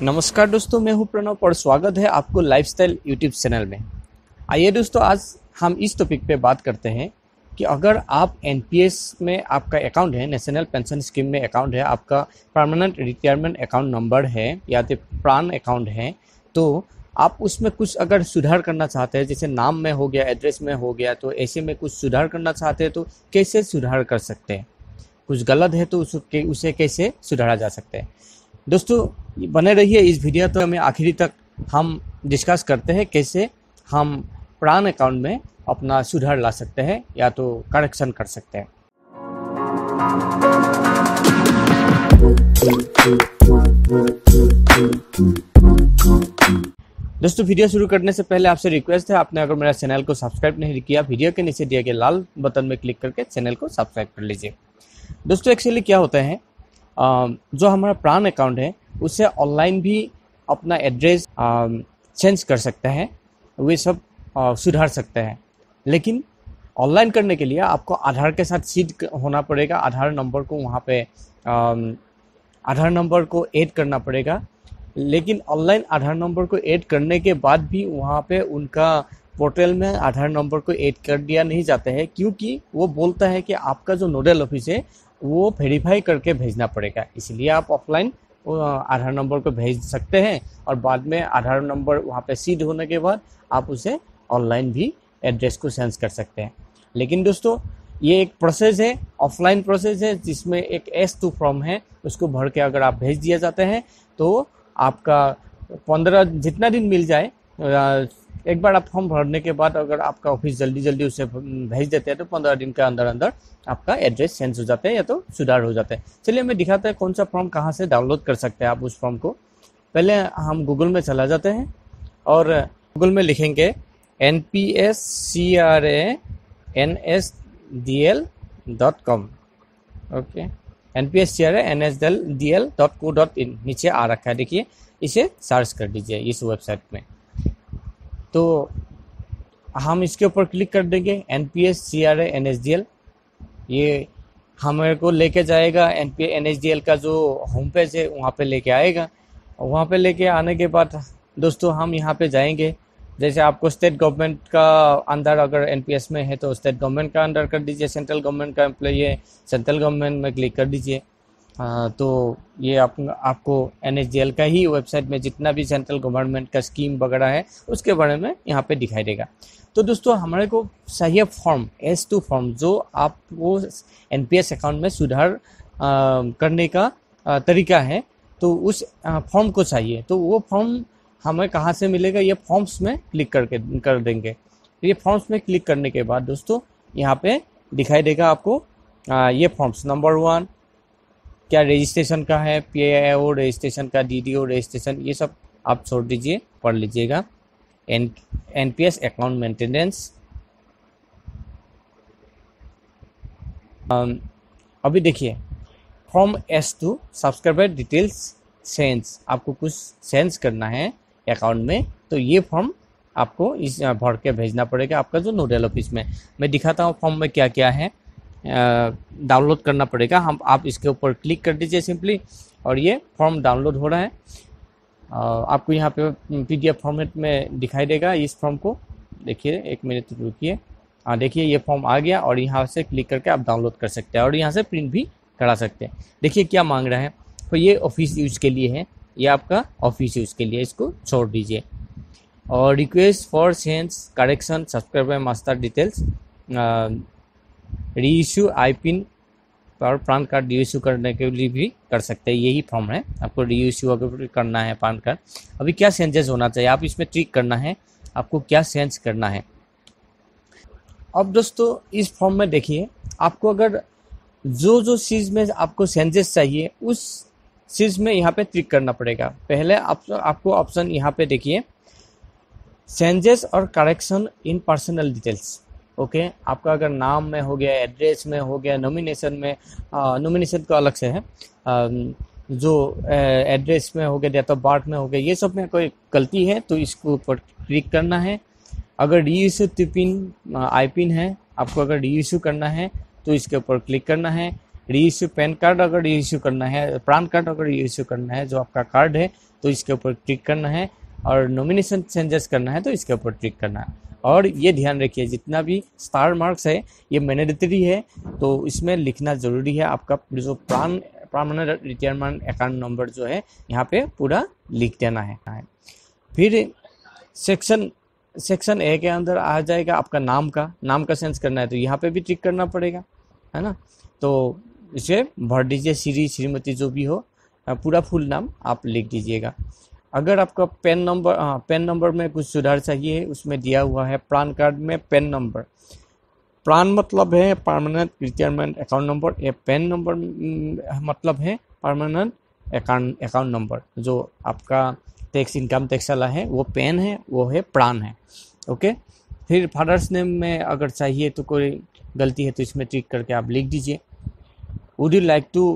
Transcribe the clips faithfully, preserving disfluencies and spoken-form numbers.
नमस्कार दोस्तों, मैं हूं प्रणव और स्वागत है आपको लाइफस्टाइल यूट्यूब चैनल में। आइए दोस्तों, आज हम इस टॉपिक पे बात करते हैं कि अगर आप एनपीएस में आपका अकाउंट है, नेशनल पेंशन स्कीम में अकाउंट है, आपका परमानेंट रिटायरमेंट अकाउंट नंबर है या तो प्राण अकाउंट है, तो आप उसमें कुछ अगर सुधार करना चाहते हैं, जैसे नाम में हो गया, एड्रेस में हो गया, तो ऐसे में कुछ सुधार करना चाहते हैं तो कैसे सुधार कर सकते हैं। कुछ गलत है तो उसके उसे कैसे सुधारा जा सकता है। दोस्तों बने रहिए इस वीडियो तो हमें आखिरी तक हम डिस्कस करते हैं कैसे हम प्राण अकाउंट में अपना सुधार ला सकते हैं या तो करेक्शन कर सकते हैं। दोस्तों वीडियो शुरू करने से पहले आपसे रिक्वेस्ट है, आपने अगर मेरा चैनल को सब्सक्राइब नहीं किया, वीडियो के नीचे दिए गए लाल बटन में क्लिक करके चैनल को सब्सक्राइब कर लीजिए। दोस्तों एक्चुअली क्या होता है, जो हमारा प्राण अकाउंट है उससे ऑनलाइन भी अपना एड्रेस चेंज कर सकते हैं, वे सब सुधार सकते हैं। लेकिन ऑनलाइन करने के लिए आपको आधार के साथ सीड होना पड़ेगा, आधार नंबर को वहाँ पे आधार नंबर को ऐड करना पड़ेगा। लेकिन ऑनलाइन आधार नंबर को ऐड करने के बाद भी वहाँ पे उनका पोर्टल में आधार नंबर को ऐड कर दिया नहीं जाता है, क्योंकि वो बोलता है कि आपका जो नोडल ऑफिस है वो वेरीफाई करके भेजना पड़ेगा। इसलिए आप ऑफलाइन आधार नंबर को भेज सकते हैं और बाद में आधार नंबर वहाँ पे सीड होने के बाद आप उसे ऑनलाइन भी एड्रेस को चेंज कर सकते हैं। लेकिन दोस्तों ये एक प्रोसेस है, ऑफलाइन प्रोसेस है, जिसमें एक एस टू फॉर्म है, उसको भर के अगर आप भेज दिया जाते हैं तो आपका पंद्रह जितना दिन मिल जाए, एक बार आप फॉर्म भरने के बाद अगर आपका ऑफिस जल्दी जल्दी उसे भेज देते हैं तो पंद्रह दिन के अंदर अंदर आपका एड्रेस चेंज हो जाता है या तो सुधार हो जाता है। चलिए मैं दिखाता है कौन सा फॉर्म कहाँ से डाउनलोड कर सकते हैं आप उस फॉर्म को। पहले हम गूगल में चला जाते हैं और गूगल में लिखेंगे N P S C R A N S D L dot com. Okay, N P S C R A N S D L dot co dot in नीचे आ रखा है, देखिए इसे सर्च कर दीजिए इस वेबसाइट में। तो हम इसके ऊपर क्लिक कर देंगे, N P S C R A N S D L, ये हमारे को लेके जाएगा N P N S D L का जो होम पेज है वहाँ पे लेके आएगा। और वहाँ पे लेके आने के बाद दोस्तों हम यहाँ पे जाएंगे। जैसे आपको स्टेट गवर्नमेंट का अंदर अगर एन पी एस में है तो स्टेट गवर्नमेंट का अंडर कर दीजिए, सेंट्रल गवर्नमेंट का एम्प्लॉई है सेंट्रल गवर्नमेंट में क्लिक कर दीजिए। हाँ, तो ये आप, आपको एन एस डी एल का ही वेबसाइट में जितना भी सेंट्रल गवर्नमेंट का स्कीम वगैरह है उसके बारे में यहाँ पे दिखाई देगा। तो दोस्तों हमारे को चाहिए फॉर्म एस टू फॉर्म, जो आपको एन पी एस अकाउंट में सुधार आ, करने का आ, तरीका है, तो उस फॉर्म को चाहिए। तो वो फॉर्म हमें कहाँ से मिलेगा, ये फॉर्म्स में क्लिक करके कर देंगे। ये फॉर्म्स में क्लिक करने के बाद दोस्तों यहाँ पे दिखाई देगा आपको आ, ये फॉर्म्स नंबर वन क्या रजिस्ट्रेशन का है, पी ए ओ रजिस्ट्रेशन का, डी डी ओ रजिस्ट्रेशन, ये सब आप छोड़ दीजिए, पढ़ लीजिएगा। N N P S account maintenance. अभी देखिए form S two subscriber details sense, आपको कुछ सेंस करना है अकाउंट में, तो ये फॉर्म आपको इस भर के भेजना पड़ेगा आपका जो नोडल ऑफिस में। मैं दिखाता हूँ फॉर्म में क्या क्या है, डाउनलोड करना पड़ेगा। हम आप इसके ऊपर क्लिक कर दीजिए सिंपली और ये फॉर्म डाउनलोड हो रहा है। आ, आपको यहाँ पे पीडीएफ फॉर्मेट में दिखाई देगा इस फॉर्म को। देखिए एक मिनट रुकिए, हाँ देखिए ये फॉर्म आ गया और यहाँ से क्लिक करके आप डाउनलोड कर सकते हैं और यहाँ से प्रिंट भी करा सकते हैं। देखिए क्या मांग रहा है, तो ये ऑफिस यूज के लिए है, ये आपका ऑफिस यूज के लिए, इसको छोड़ दीजिए। और request for change correction subscriber master details, reissue I PIN पर पैन कार्ड री इशू करने के लिए भी कर सकते हैं। यही फॉर्म है, आपको री इशू अगर करना है पैन कार्ड। अभी क्या चेंजेस होना चाहिए, आप इसमें ट्रिक करना है, आपको क्या चेंज करना है। अब दोस्तों इस फॉर्म में देखिए आपको अगर जो जो चीज़ में आपको चेंजेस चाहिए उस चीज़ में यहाँ पे ट्रिक करना पड़ेगा। पहले आप, आपको ऑप्शन यहाँ पे देखिए चेंजेस और correction in personal details. Okay, आपका अगर नाम में हो गया, एड्रेस में हो गया, नॉमिनेशन में, नॉमिनेशन का अलग से है, आ, जो एड्रेस में हो गया, डेट ऑफ बर्थ में हो गया, ये सब में कोई गलती है तो इसको ऊपर क्लिक करना है। अगर री इशू पिन आई पिन है, आपको अगर री इशू करना है तो इसके ऊपर क्लिक करना है। री इश्यू पैन कार्ड अगर री इश्यू करना है, पैन कार्ड अगर री इश्यू करना है जो आपका कार्ड है तो इसके ऊपर क्लिक करना है, और नॉमिनेशन चेंजेस करना है तो इसके ऊपर क्लिक करना है। और ये ध्यान रखिए जितना भी स्टार मार्क्स है ये मैंडेटरी है, तो इसमें लिखना ज़रूरी है। आपका जो प्रान परमानेंट रिटायरमेंट अकाउंट नंबर जो है यहाँ पे पूरा लिख देना है। फिर सेक्शन सेक्शन ए के अंदर आ जाएगा आपका नाम का नाम का सेंस करना है तो यहाँ पे भी टिक करना पड़ेगा, है ना। तो इसे भर दीजिए, श्री श्रीमती जो भी हो, पूरा फुल नाम आप लिख दीजिएगा। अगर आपका पेन नंबर हाँ पेन नंबर में कुछ सुधार चाहिए, उसमें दिया हुआ है पैन कार्ड में पेन नंबर। प्रान मतलब है परमानेंट रिटायरमेंट अकाउंट नंबर, ये पेन नंबर मतलब है परमानेंट अकाउंट अकाउंट नंबर। जो आपका टैक्स इनकम टैक्स वाला है वो पेन है, वो है प्रान है। ओके। फिर फादर्स नेम में अगर चाहिए तो कोई गलती है तो इसमें टिक करके आप लिख दीजिए। Would you like to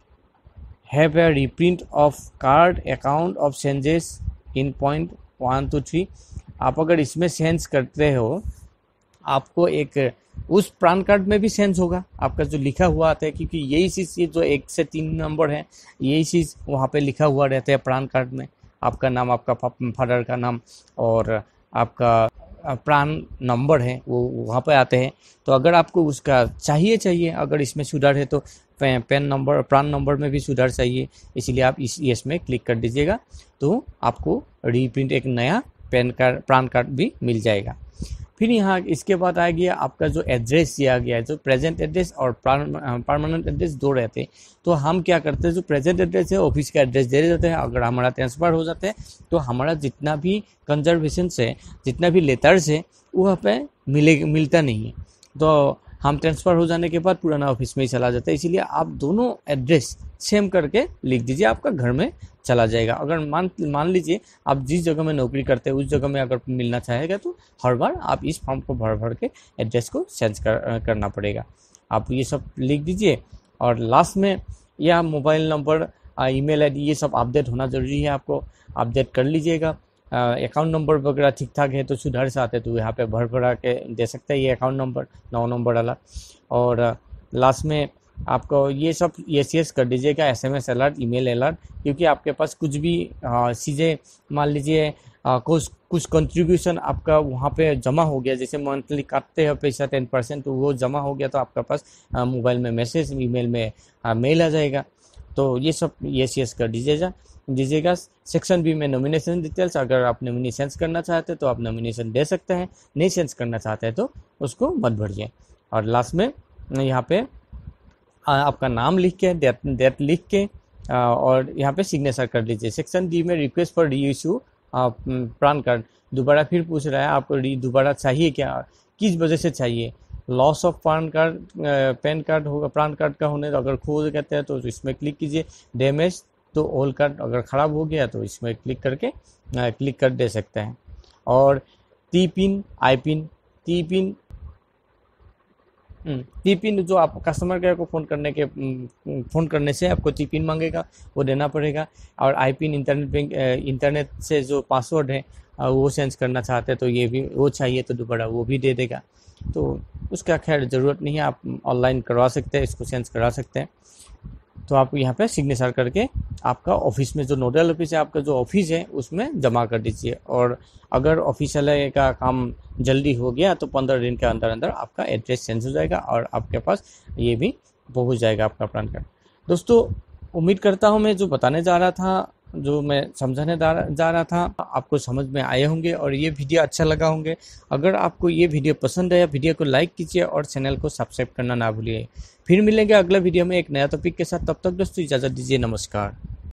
have a reprint of card account of changes in point one two three. आप अगर इसमें सेंस करते हो आपको एक उस पैन कार्ड में भी सेंस होगा आपका जो लिखा हुआ आता है, क्योंकि यही चीज़ जो एक से तीन नंबर है यही चीज़ वहाँ पे लिखा हुआ रहता है पैन कार्ड में। आपका नाम, आपका फादर का नाम और आपका प्रान नंबर है वो वहाँ पे आते हैं। तो अगर आपको उसका चाहिए चाहिए अगर इसमें सुधार है तो पेन नंबर प्रान नंबर में भी सुधार चाहिए, इसीलिए आप इस यस में क्लिक कर दीजिएगा तो आपको रीप्रिंट एक नया पैन कार्ड पैन कार्ड भी मिल जाएगा। फिर यहाँ इसके बाद आ गया आपका जो एड्रेस दिया गया है, जो प्रेजेंट एड्रेस और परमानेंट एड्रेस दो रहते हैं। तो हम क्या करते हैं, जो प्रेजेंट एड्रेस है ऑफिस का एड्रेस दे देते हैं। अगर हमारा ट्रांसफ़र हो जाता है तो हमारा जितना भी कंजर्वेशन है, जितना भी लेटर्स है वो वहाँ पे मिले मिलता नहीं है। तो हम ट्रांसफ़र हो जाने के बाद पुराना ऑफिस में ही चला जाता है। इसीलिए आप दोनों एड्रेस सेम करके लिख दीजिए, आपका घर में चला जाएगा। अगर मान मान लीजिए आप जिस जगह में नौकरी करते हैं उस जगह में अगर मिलना चाहेगा तो हर बार आप इस फॉर्म को भर भर के एड्रेस को चेंज कर, करना पड़ेगा। आप ये सब लिख दीजिए और लास्ट में या मोबाइल नंबर, ईमेल आईडी ये सब अपडेट होना ज़रूरी है, आपको अपडेट कर लीजिएगा। अकाउंट नंबर वगैरह ठीक ठाक है तो सुधार से आते तो यहाँ पे भर भरा के दे सकते हैं ये अकाउंट नंबर नौ नंबर वाला। और लास्ट में आपको ये सब यस यस कर दीजिएगा, एसएमएस अलर्ट, ईमेल अलर्ट, क्योंकि आपके पास कुछ भी चीज़ें मान लीजिए कुछ कुछ कंट्रीब्यूशन आपका वहाँ पे जमा हो गया, जैसे मंथली काटते हैं पैसा टेन परसेंट तो वो जमा हो गया तो आपका पास मोबाइल में मैसेज, ईमेल में मेल आ जाएगा। तो ये सब यस यस कर दीजिएगा दीजिएगा सेक्शन बी में नॉमिनेशन डिटेल्स, अगर आप नॉमिनेशन करना चाहते हैं तो आप नॉमिनेशन दे सकते हैं, नहीं सेंस करना चाहते हैं तो उसको मत भरिए। और लास्ट में यहाँ पे आपका नाम लिख के डेट डेट लिख के और यहाँ पे सिग्नेचर कर लीजिए। सेक्शन डी में request for reissue PAN card, दोबारा फिर पूछ रहा है आपको री दोबारा चाहिए क्या, किस वजह से चाहिए। Loss of PAN card PAN card होगा पैन कार्ड का होने, तो अगर खो कहते हैं तो इसमें क्लिक कीजिए। डैमेज तो ओल्ड कार्ड अगर ख़राब हो गया तो इसमें क्लिक करके क्लिक कर दे सकते हैं। और T PIN, I PIN, T PIN T PIN जो आप कस्टमर केयर को फ़ोन करने के फ़ोन करने से आपको टी पिन मांगेगा वो देना पड़ेगा। और I PIN internet bank internet से जो पासवर्ड है वो चेंज करना चाहते हैं तो ये भी वो चाहिए तो दोबारा वो भी दे देगा। तो उसका खैर ज़रूरत नहीं है, आप ऑनलाइन करवा सकते हैं, इसको चेंज करा सकते हैं। तो आप यहाँ पे सिग्नेचर करके आपका ऑफिस में जो नोडल ऑफिस है, आपका जो ऑफिस है उसमें जमा कर दीजिए। और अगर ऑफिशियल का काम जल्दी हो गया तो पंद्रह दिन के अंदर अंदर आपका एड्रेस चेंज हो जाएगा और आपके पास ये भी पहुँच जाएगा आपका पैन कार्ड। दोस्तों उम्मीद करता हूँ मैं जो बताने जा रहा था, जो मैं समझाने जा रहा था आपको समझ में आए होंगे और ये वीडियो अच्छा लगा होंगे। अगर आपको ये वीडियो पसंद आया वीडियो को लाइक कीजिए और चैनल को सब्सक्राइब करना ना भूलिए। फिर मिलेंगे अगला वीडियो में एक नया टॉपिक के साथ, तब तक दोस्तों इजाज़त दीजिए, नमस्कार।